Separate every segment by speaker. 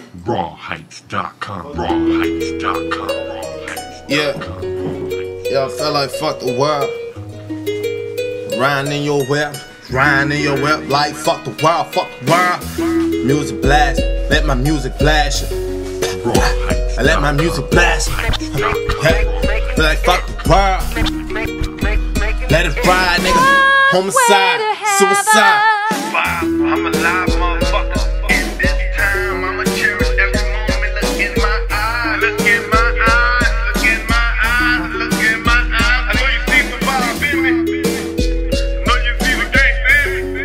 Speaker 1: Rawheights.com. Rawheights.com.
Speaker 2: Yeah, I felt like fuck the world. Riding in your whip, like fuck the world, fuck the world. Music blast, let my music blast. I let my music blast. Hey, feel like fuck the world. Let it fly, nigga. Homicide, suicide.
Speaker 3: I'm alive, motherfucker. In this time, I'ma cherish every moment. Look in my eyes, look in my eyes, look in my eyes, look in my eyes. I know you see the vibe in me. Know you see the gangsta in me.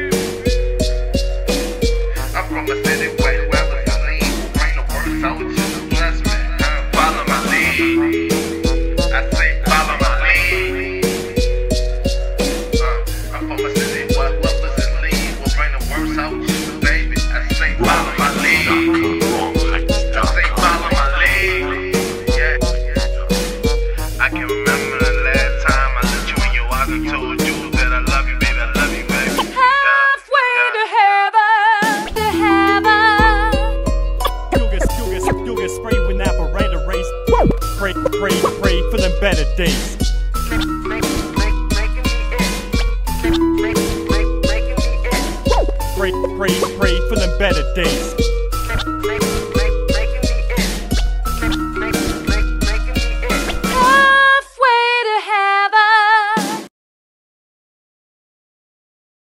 Speaker 3: I'm from a city where whoever you lead will bring the worst out to the bless me. Follow my lead. I say follow my lead. I'm from a city where whoever's in lead will bring the worst out to you, baby. I say follow my lead. I say follow my lead. Yeah. I can remember the last time I looked you in your eyes and told you that I love you, baby. I love you, baby.
Speaker 4: Halfway to heaven.
Speaker 5: You'll get sprayed with operator race. Pray for them better days. Pray for them better days.